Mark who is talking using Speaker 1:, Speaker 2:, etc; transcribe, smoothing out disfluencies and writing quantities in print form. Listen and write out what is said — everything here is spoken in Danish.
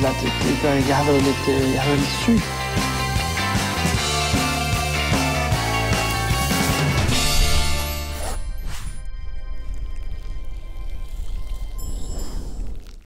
Speaker 1: eller det gør det ikke. Jeg har været lidt syg.